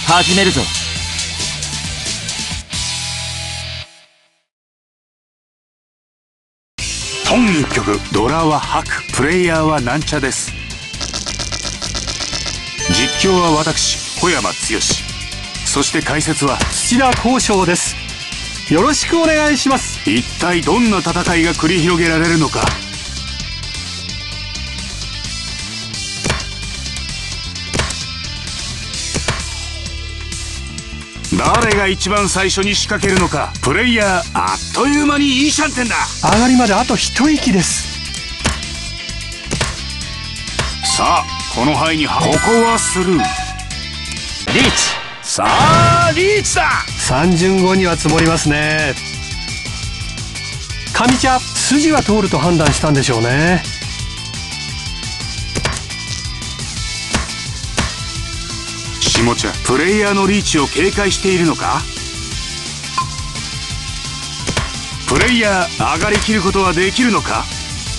始めるぞ。 トン一曲、ドラは白、プレイヤーはなんちゃです。実況は私、小山剛。そして解説は土田光翔です。よろしくお願いします。 一体どんな戦いが繰り広げられるのか。誰が一番最初に仕掛けるのか。プレイヤーあっという間にいいシャンテンだ。 上がりまであと一息です。 さあこの範囲にここはスルー。リーチ。さあリーチだ。 3巡後には積もりますね。上茶、筋は通ると判断したんでしょうね。 下茶、プレイヤーのリーチを警戒しているのか。プレイヤー上がりきることはできるのか。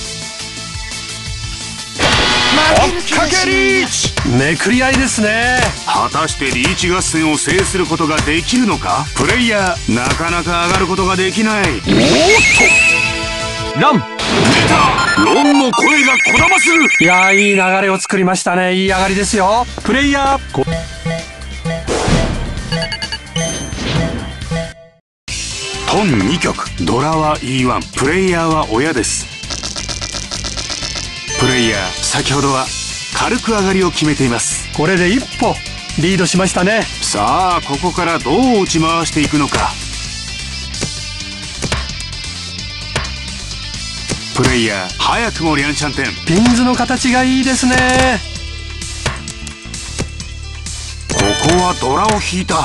追っかけリーチ。 めくり合いですね。 果たしてリーチ合戦を制することができるのか。プレイヤーなかなか上がることができない。おっとロン。 出た。ロンの声がこだまする。 いやー、いい流れを作りましたね。いい上がりですよ。プレイヤートン2曲、ドラは E1、プレイヤーは親です。プレイヤー先ほどは軽く上がりを決めています。 これで一歩リードしましたね。 さあここからどう打ち回していくのか。プレイヤー早くもリャンシャンテン。 ピンズの形がいいですね。 ここはドラを引いた。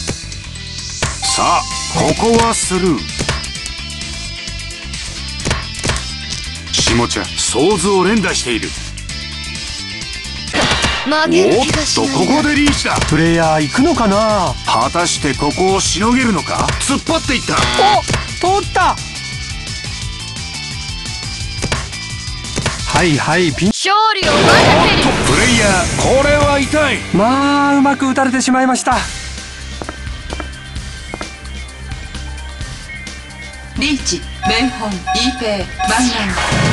さあここはスルー。下茶、ソーズを連打している。おっとここでリーチだ。 プレイヤー行くのかな。 果たしてここをしのげるのか。突っ張っていった。 お、通った。はいはい、ピン。 勝利を分けてる。 プレイヤーこれは痛い。 まあうまく打たれてしまいました。 リーチ、メンホン、イーペイ、マンナン。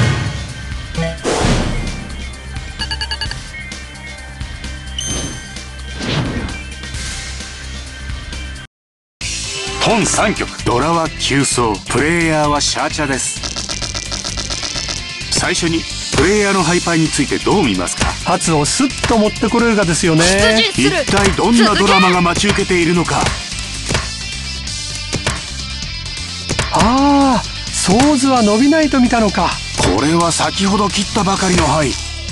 トン3曲、ドラは急走、プレイヤーはシャーチャです。最初にプレイヤーのハイパーについてどう見ますか。 発をスッと持ってこれるかですよね。 一体どんなドラマが待ち受けているのか。 ああ、ソーズは伸びないと見たのか。 これは先ほど切ったばかりの範囲。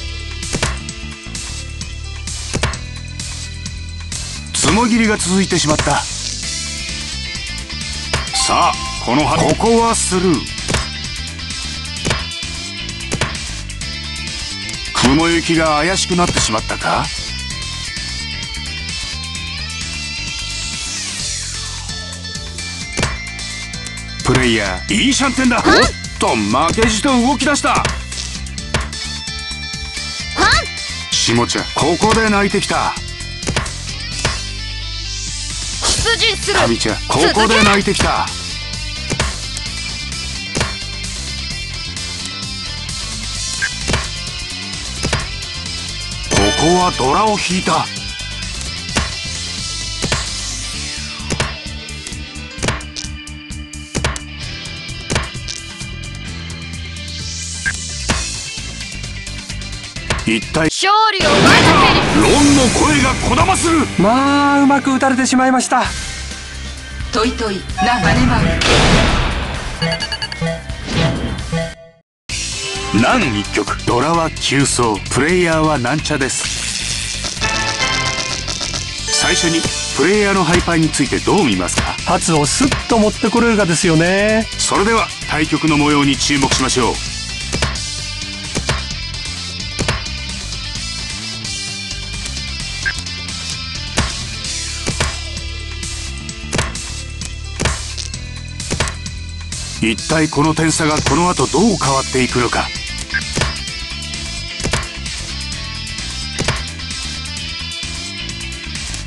つもぎりが続いてしまった。さあここはスルー。雲行きが怪しくなってしまったか。プレイヤーいいシャンテンだ。おっと負けじと動き出した。下茶、ここで泣いてきた。 出陣する。 上茶、ここで泣いてきた。ここはドラを引いた。一体勝利を分けてる。 ロンの声がこだまする。 まあうまく打たれてしまいました。 トイトイ、ナマネマン。ナン1曲、ドラは急走、プレイヤーはなんちゃです。最初にプレイヤーのハイパーについてどう見ますか。 発をスッと持ってこれるかですよね。 それでは対局の模様に注目しましょう。一体この点差がこの後どう変わっていくのか。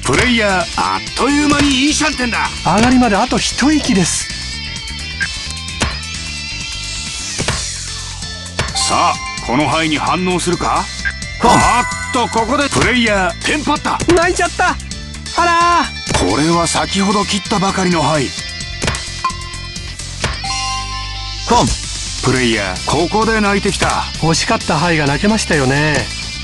プレイヤーあっという間にいいシャンテンだ。 上がりまであと一息です。 さあこの範囲に反応するか。あっとここでプレイヤーテンパった。 泣いちゃった。あらー、 これは先ほど切ったばかりの範囲。プレイヤーここで泣いてきた。 欲しかった牌が泣けましたよね。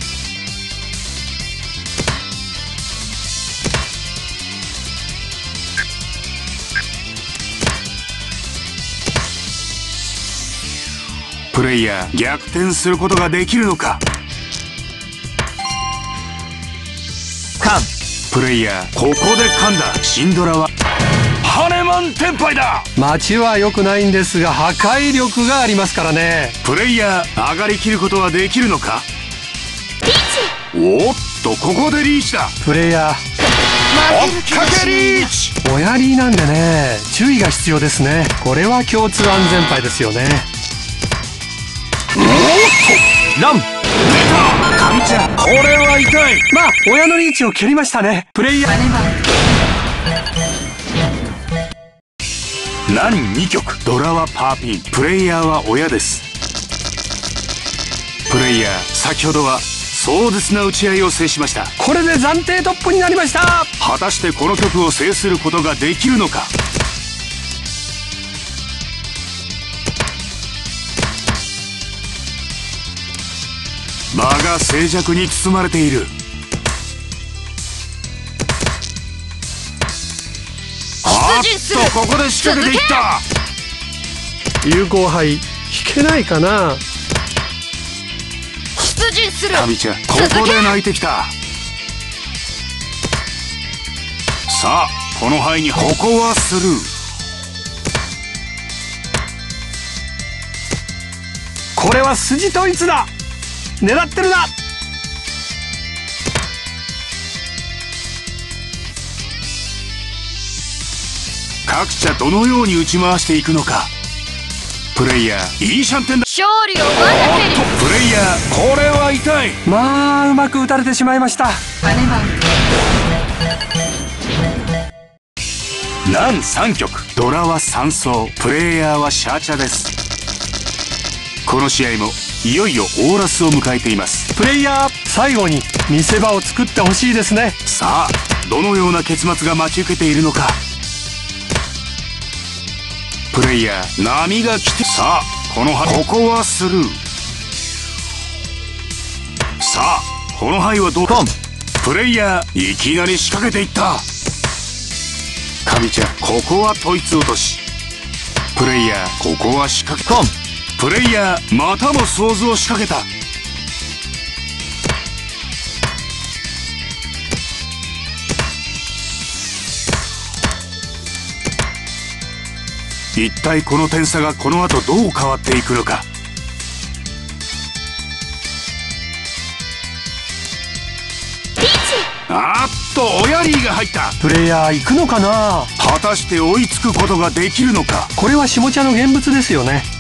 プレイヤー逆転することができるのか。プレイヤーここで噛んだ。シンドラはハネマンテンパイだ。 街は良くないんですが破壊力がありますからね。 プレイヤー上がりきることはできるのか。おっとここでリーチだ。 プレイヤー追っかけリーチ。 おやりなんでね、注意が必要ですね。これは共通安全牌ですよね。 ラン。 神ちゃんこれは痛い。 まあ親のリーチを蹴りましたね。プレイヤーラン2曲。ドラはパーピン、プレイヤーは親です。プレイヤー先ほどは壮絶な打ち合いを制しました。 これで暫定トップになりました。 果たしてこの曲を制することができるのか。場が静寂に包まれている。あっとここで仕掛けていった。 有効牌引けないかな。 出陣する。 神ちゃんここで泣いてきた。さあこの範囲にここはスルー。 これは筋統一だ。狙ってるな。 各社どのように打ち回していくのか。プレイヤーいいシャンテンだ。 勝利を我が手に。 プレイヤーこれは痛い。 まあうまく打たれてしまいました。 ハネマンラン3曲。ドラは3走、プレイヤーはシャーチャです。この試合もいよいよオーラスを迎えています。 プレイヤー最後に見せ場を作ってほしいですね。 さあどのような結末が待ち受けているのか。プレイヤー波が来て、さあここはスルー。さあこの範囲はどうか。プレイヤーいきなり仕掛けていった。神ちゃんここは統一落とし。プレイヤーここは仕掛け。プレイヤーまたも想像を仕掛けた。一体この点差がこの後どう変わっていくのか。あっとオヤリーが入った。 プレイヤー行くのかな。 果たして追いつくことができるのか。 これは下茶の現物ですよね。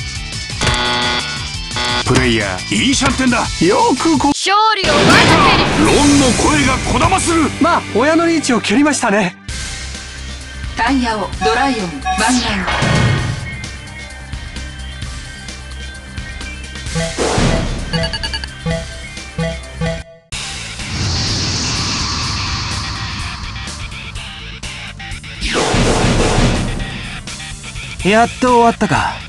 プレイヤーいいシャンテンだ。 よくこ勝利を我が手に。 ロンの声がこだまする。 まあ親のリーチを蹴りましたね。 タイヤをドライオンワンラン。 やっと終わったか。